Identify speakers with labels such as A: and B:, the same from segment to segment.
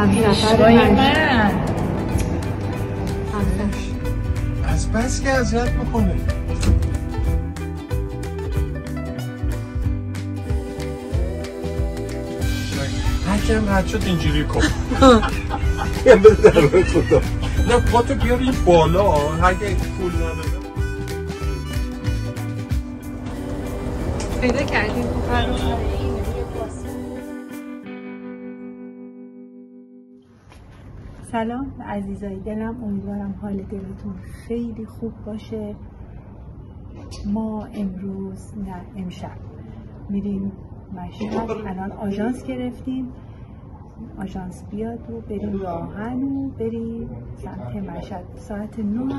A: همسفر من
B: از بس که اذیت میکنه. هرکم رد شد اینجوری کن. یه بذاره خدا. نه پاتو بیاری بالا اگه پول نداره.
A: پیدا کردیم
C: سلام عزیزای دلم، امیدوارم حال دلتون خیلی خوب باشه. ما امشب میریم مشهد. الان آژانس گرفتیم، آژانس بیاد و بریم راهن و بریم سمت مشهد. ساعت 9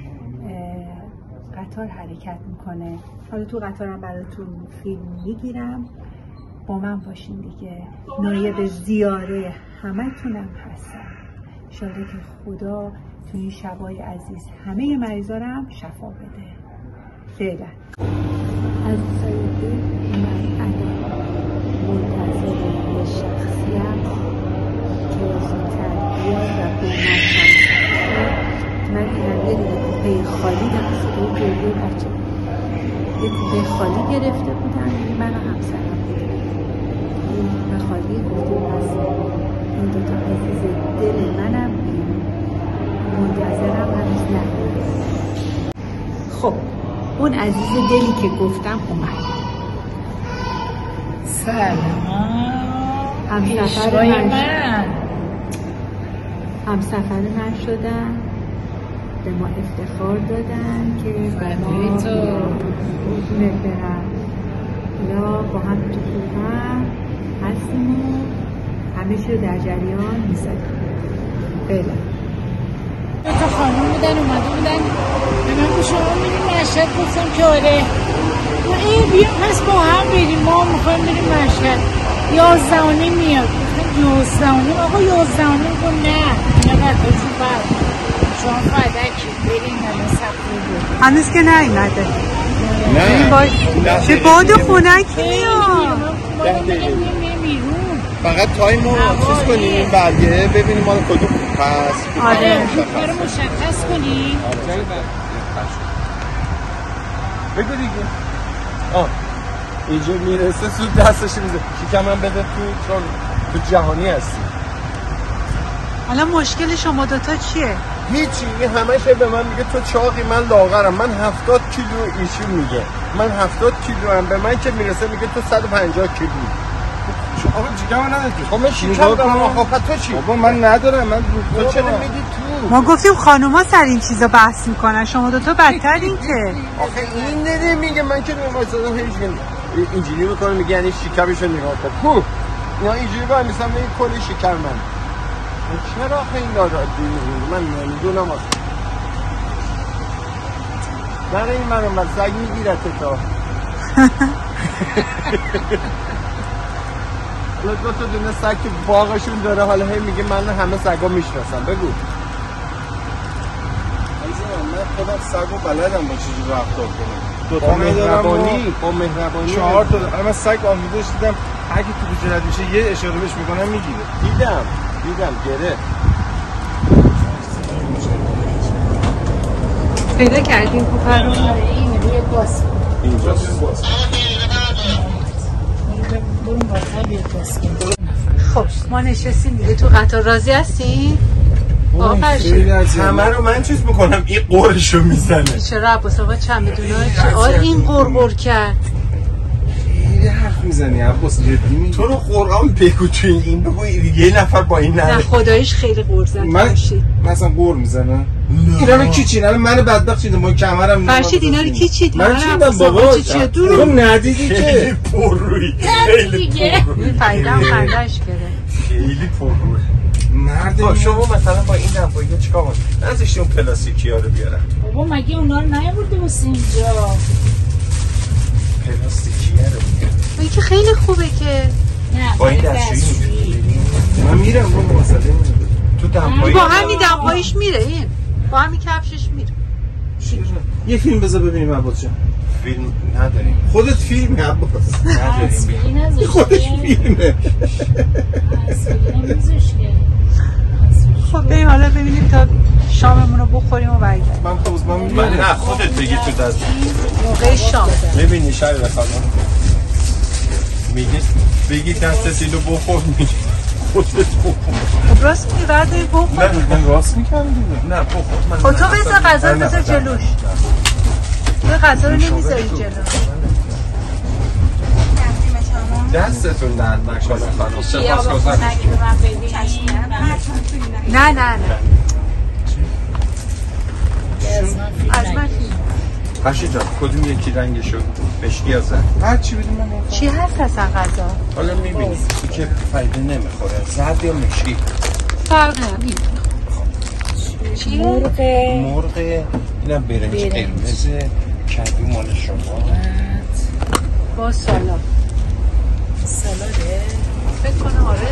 C: قطار حرکت میکنه. حالا تو قطارم براتون فیلم میگیرم، با من باشین دیگه. نایب زیاره همه تونم هستم. انشالله که خدا تو این شبای عزیز همه مریضارم شفا بده. فعلا عزیزای دل، من الان منتظر یه شخصیم که زودتر بیاد و با من دیدم یه کوپه خالی دست و جلوی بچه یه کوپه خالی گرفته بودن. من و همسرم این کوپه خالی گفته بس این دوتا عزیز دل منم منتظرم هنوز نکنم. خب اون عزیز دلی که گفتم اومد.
A: سلام
C: همسفر من شدن، به ما افتخار دادن که
A: برای تو
C: قربونت برم. یا با هم تو کوپه هستیم و همه چی رو در جریان می‌ذاریم. فعلا
A: تا خانم بودن اومده بودن به من که شما میریم مشهد، گفتم که آره. و این بیا پس با هم بریم، ما میخوایم بریم مشهد. 11 میاد. گفتم 11 آقا 11 میگم نه اینا قطعشو برد شما فدکی بریم همه سفره بود.
C: هنوز که نیومده.
B: نه
C: چه باد خنکی میاد.
B: فقط تایم رو چیز کنیم این برگه ببینیم مال کدوم پس.
C: آره
A: کوپه رو مشخص کنیم.
B: بگو دیگه. اینجا میرسه سود دستش میده. شکم من بده تو، چون تو جهانی هستی.
C: حالا مشکل شما دوتا چیه؟
B: هیچی. این همشه به من میگه تو چاقی، من لاغرم. من 70 کیلو، ایشون میگه من 70 کیلو هم. به من که میرسه میگه تو 150 کیلو. آقا جیگه من نداری. خب من شکم دارم. آقا تو چی؟ بابا من ندارم. من تو چرا میدی تو؟
C: ما گفتیم خانوما سر این چیزا بحث میکنن، شما دوتا بدترین که.
B: آخه این نده میگه من که نمی‌وایسادم هیچ اینجوری میکنه، میگه یعنی شکمشو نگاه کن. کو اینا اینجوری وای میسم میگه کلی شکر من. چرا آخه این داره من نمیدونم. نره این من سگ میگیره تا حالا دو تا دونه سگ که باغشون داره، حالا هی میگه من همه سگا میشناسم. بگو من خودم سگو بلدم با چیزی رفتار کنم. با مهربانی 4 تا دارم. من سگ آموزش دیدم اگه تو جلد میشه یه اشاره بهش میکنم میگیره. دیدم گره.
C: پیدا کردیم کوپه رو.
A: این روی باز
B: اینجاست باز.
A: برون باز بیاد باز.
C: خب ما نشستیم دیگه تو قطار. راضی هستی؟
B: همه رو من چیز میکنم این قرشو میزنه.
C: چرا عباس آقا چمدونه این قرقر کرد؟
B: خیلی حرف میزنی عباس، جدی میگی؟ تو رو قرآن بگو تو این بگو یه نفر با این
C: نه خداییش خیلی قور زد.
B: من اصلا قور میزنم. اینا رو کی چید؟ من بدبخت چیدم با کمرم.
C: فرشید اینا رو کی چید؟
B: من چیدم بابا. تو ندیدی که خیلی پررویی.
C: این فایدم خندش کرده.
B: خیلی پررویی مرد. شما مثلا با این دفعه چیکار کنید؟ نذاشتی اون پلاستیکی‌ها رو بیارن.
A: بابا مگه اونا رو نیاورده واسه اینجا؟
B: پلاستیکیه رو بیارن.
C: این که خیلی خوبه که
A: نه
B: با این دستشویی من میرم با مسئله نداره. تو دمپایی
C: با همین دمپاییش میره، این با همین کفشش میره.
B: یه فیلم بذار ببینیم عباس جان. فیلم نداریم. خودت فیلمی عباس نداریم.
A: خودش
B: فیلمه.
A: اصلی نمیزش که
C: تا شاممون رو بخوریم و برگردیم.
B: من توزمم نه خودت بگی تو دست
C: موقع شام
B: میبینی شاید خانم میگه بگی دستت اینو بخور میگه خودت بخور.
C: خب راست میگی برداری بخور.
B: نه من راست میکنم دیگه. نه بخور. من
C: خب تو بذار غذا رو بذار جلوش. تو غذا رو نمیذاری جلوش.
B: دستتون درد نکنه خانم.
A: سپاسگزارم.
C: نه از من
B: باشی جان کدوم یکی رنگشو مشکی یا زرد هر چی بدیم من
C: چی هست اصلا غذا؟
B: حالا میبینی که فایده نمیخوره زرد یا مشکی
C: فرق نمیکنه. چی؟
B: مرغ اینم برنج قرمز کدو مال شما
C: با سالاد فکر کنم آره.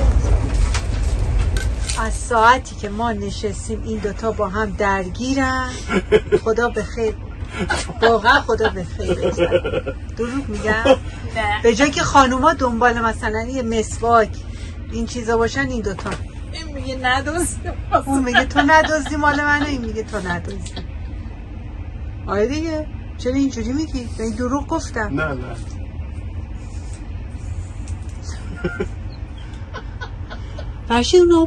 C: از ساعتی که ما نشستیم این دوتا با هم درگیرن. خدا بخیر واقعا خدا بخیر. دروغ میگم؟ به جای که خانوما دنبال مثلا یه مسواک این چیزا باشن این دوتا
A: این میگه ندوزی
C: اون میگه تو ندوزی مال منو این میگه تو ندوزی. آره دیگه چرا اینجوری میگی؟ این دروغ گفتم.
B: نه
C: برشی اونو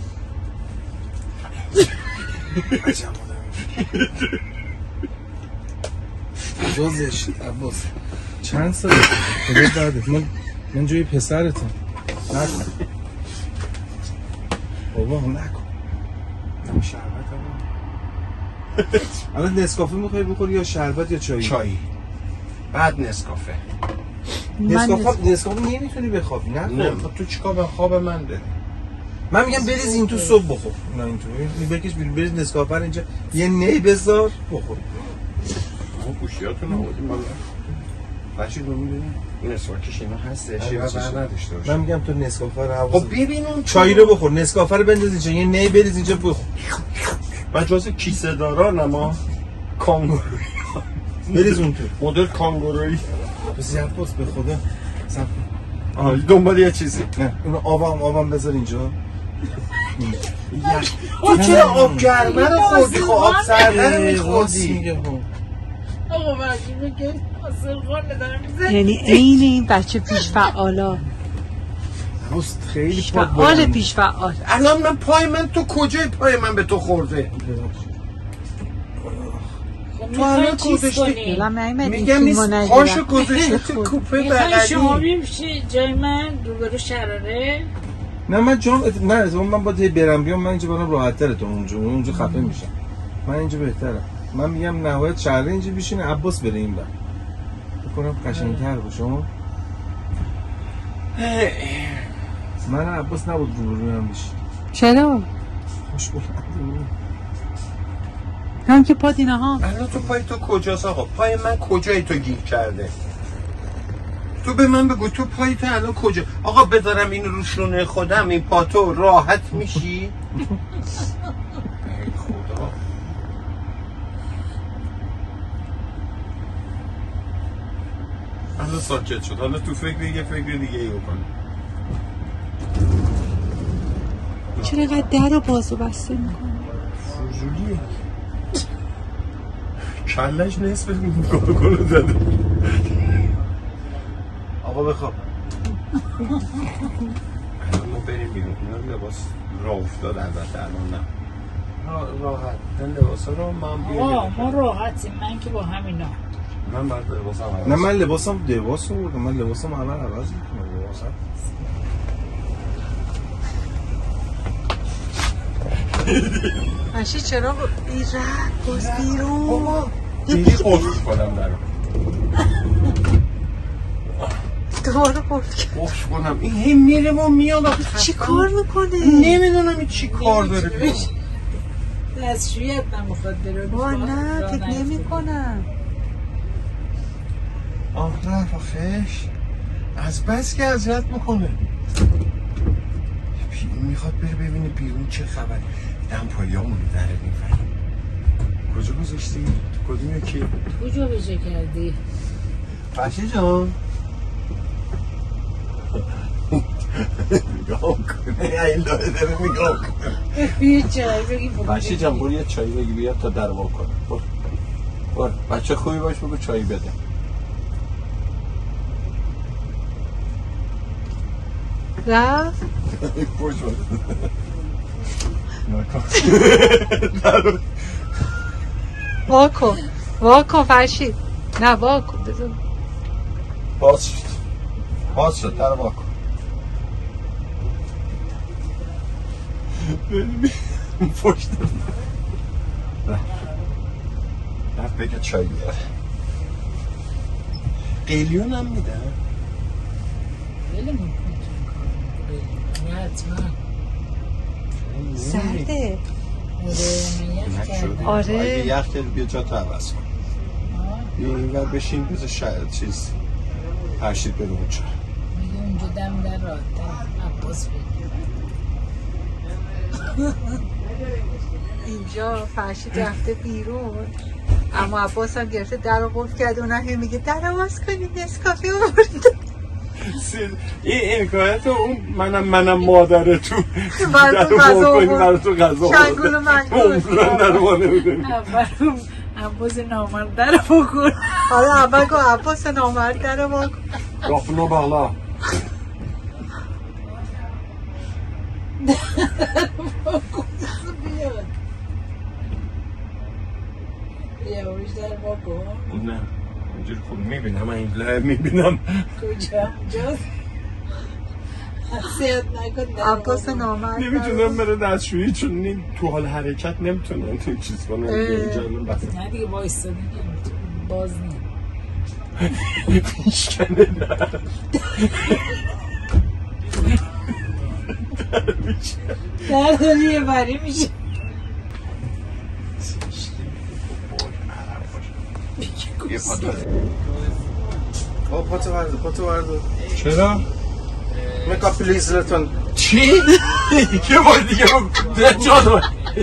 D: جوزش عباس چند سال خدا داده من جوی پسرتم نکن بابا نکن شربت الان نسکافه میخوای بخوری یا شربت یا چایی
B: بعد نسکافه
D: نسکافه نمیتونی بخوابی
B: نه تو چیکار به خواب من داری
D: من میگم بریز این تو صبح بخور نه این تو بکش بریز نسکافه رو اینجا یه نی بذار بخور
B: ما گوشیاتون آوردیم بالا بچه رو میدونی این اسواکش اینا هستش یا نداشته باشه
D: من میگم تو نسکافه رو حواست
B: خب ببین اون
D: چای رو بخور نسکافه رو بنداز اینجا یه نی بریز اینجا بخور
B: من جز کیسه داران اما کانگوروی
D: بریز اون تو
B: مدل کانگورویی
D: بس عباس به خدا
B: آها دنبال یه چیزی
D: نه اون آبم بذار اینجا
B: تو چرا آب گرمه رو خوردی خب آب سرده رو میخوردی
A: آقا باشی میگه حاصل خانه دارم میزن
C: یعنی عین این بچه پیش فعالا
D: خیلی
C: پیش فعال پیش فعال.
B: الان من پای من تو کجای پای من به تو خورده تو الان گذاشتی میگم نیست پاشو گذاشتی تو کوپه
A: شما
B: بغلی
A: بیمشی جای من روبرو شراره
D: نه من جام نه من باید برم بیام من اینجا برام راحت تره تو اونجا خفه میشم من اینجا بهتره من میگم نهایت شهر اینجا بشینه عباس بره این بر بکنم قشنگ‌تر باشه من عباس نبود روبروی هم بشین
C: چرا؟
D: خوش بلند
C: هم که پا دینه ها
B: الان تو پای تو کجاست آقا پای من کجای تو گیر کرده تو به من بگو تو پای تو الان کجا آقا بذارم این رو شونه خودم این پا تو راحت میشی ای خدا الان ساکت شد حالا تو فکر دیگه ای بکن
C: چرا اینقدر در رو باز و بسته میکنه
B: فضولیه کلش نصف گلو زده
D: آقا بخواب
B: الان ما بریم بیرون اینا لباس راه افتاد البته الان نه راحت این لباس رو من بیارم
A: ما راحتیم من که با همینا
B: من بعد لباسم
D: نه من لباسم بردم من لباسم الان عوض میکنم لباسم
C: ماشی چرا رفت باز بیرون
B: دیدی خوش کنم درم
C: دوباره قفل کرد
B: خوش کنم این هم میره و میاد
C: چی کار میکنه؟
B: نمیدونم این چی کار داره
A: دستشویت نمیخواد بره
C: با نه فکر نمی کنم
B: رفت آخش از بس که اذیت میکنه میخواد بره ببینه بیرون چه خبر دم پایامونو داره میفرم کجا گذاشتی؟ تو کدوم یکی؟
A: کجا بجا کردی؟
B: بچه جان نگاه کنه این داره نگاه کنه.
A: بیا چای بگی
B: بچه جان برو یه چایی بگی بیا تا در وا کنه. برو بچه خوبی باش بگو چایی بده.
C: رفت
B: پوش بود.
C: واکن فرشید نه واکن بذار
B: باز شد در وا کن. پشت رفت بگه چای بیاره. قلیون هم میده
A: خیلی حتما
C: سرده
A: آره
B: اگه یخ کردی بیا جا تو عوض کن. بیا این ور بشین بذار شاید چیز فرشید بره اونجا.
A: میگه اونجا دم در راحت عباس بگیر.
C: اینجا فرشید رفته بیرون اما عباس هم گرفته در رو قفل کرده اونم هی میگه در رو باز کنید نسکافه آورده.
B: این حکایت اون منم مادر تو
C: برای تو غذا آورد.
B: تو غذا
C: شنگول و منگول
B: در رو نمیدونی.
A: اول عباس نامرد در بکن.
C: آره اول گو عباس نامرد در رو واکن.
B: رافنو بالا
A: یواش در بکن.
B: نه اینجوری خوب میبینم من این لعب میبینم.
A: کجا؟ جاست سیاد نکن.
C: عباس نامرد
B: نمیتونم بره دستشویی چون این تو حال حرکت نمیتونم تو چیز کنم.
A: نه دیگه بایستا دیگه باز نیم
B: پیشکنه
A: در داری یه بری میشه.
B: یه
D: پاتو بردار
B: چرا؟
D: میکا پلیز لتون
B: چی؟ یه بار دیگه جا دار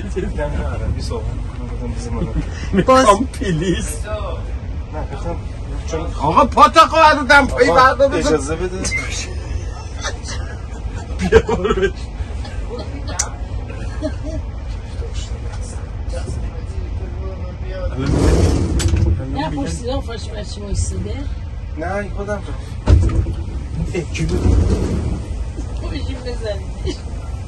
B: میکام پلیز آقا پاتا خواهد دم پایی بردار بزن.
D: اجازه بده
B: بیا برو بچ
A: نه پرسیده آفاش بچه بایستده
D: نه این خودم
B: چی بود؟
A: خوشیم بزنید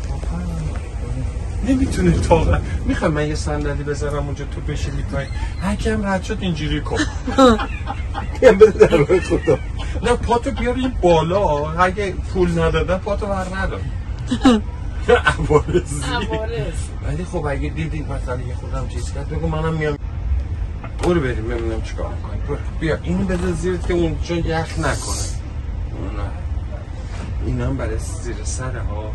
B: نمیتونه طاقت. میخوام من یه صندلی بذارم اونجا تو بشینی پایین هرکم رد شد اینجوری کن.
D: بیم بده در روی خودم.
B: نه پاتو بیاریم بالا اگه پول ندادن پاتو بر ندار. عوارضی ولی خب اگه دیدی مثلا یه خودم چیز کرد بگو منم میام. برو بریم ببینم چیکار می‌کنی. برو بیا اینو بذار زیرت که اونجا یخ نکنه. نه اینم برای زیر سره ها.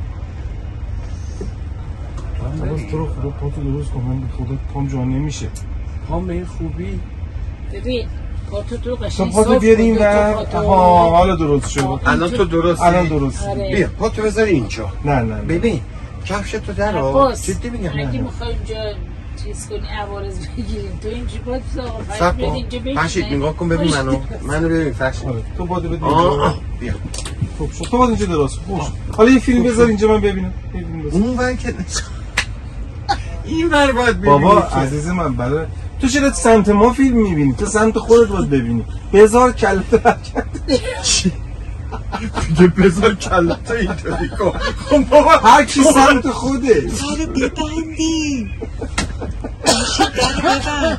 D: باز تو رو خدا پاتو درست کن من خدا پام جا نمیشه.
B: پام به این خوبی
A: ببین پاتو تو قشنگ
D: تو پاتو بیاریم و آها حالا درست شد.
B: الان تو درستی؟
D: الان درست.
B: بیا پاتو بذار اینجا.
D: نه
B: ببین کفش تو در
A: عباس
B: جدی میگم.
A: اگه میخوایم اینجا چیز کنی عوارض بگیریم تو اینجا باید
B: سب کن فرشید نگاه کن ببین منو ببین فرشید
D: تو بادو بده
B: بیا
D: تو باد اینجا درست خوش. حالا یه فیلم بذار اینجا من ببینم.
B: اون ور که این ور باید ببینی.
D: بابا عزیز من برای تو چرا سمت ما فیلم میبینی؟ تو سمت خودت باید ببینی. بذار کلت حرکت.
B: چی؟ دیگه بذار کلت اینطوری کن. خب بابا
D: هر کی سمت خوده.
C: در ببندی در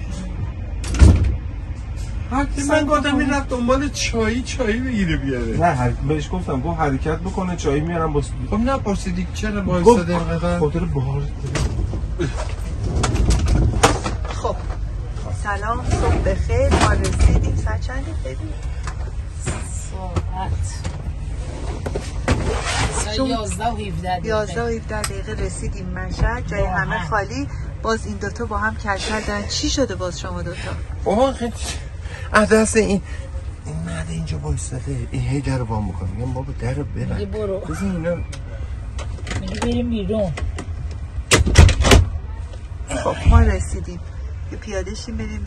C: ببند.
B: من گفتم این رفت دنبال چایی بگیره بیاره.
D: نه بهش گفتم گفت حرکت بکنه چای میارم باز.
B: خب نپرسیدی چرا وایساده اینقدر؟
D: خاطر بهار.
C: خب سلام صبح بخیر ما رسیدیم ساعت چنده ببین
A: ساعت 11 و 17
C: دقیقه رسیدیم مشهد جای همه خالی باز این دوتا با هم کلکل دارن چی شده باز شما دوتا؟
B: بابا خیلی عدس این نده اینجا بایستده این هی در رو بام بکنم میگم بابا در رو ببند
A: میگه برو
B: بزن اینا
A: میگه بریم بیرون.
C: خب ما رسیدیم یه پیاده شیم بریم